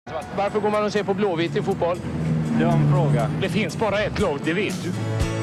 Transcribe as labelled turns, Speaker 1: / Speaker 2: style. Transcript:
Speaker 1: Varför går man och ser på Blåvitt i fotboll?
Speaker 2: Det var en fråga.
Speaker 1: Det finns bara ett lag, det vet du.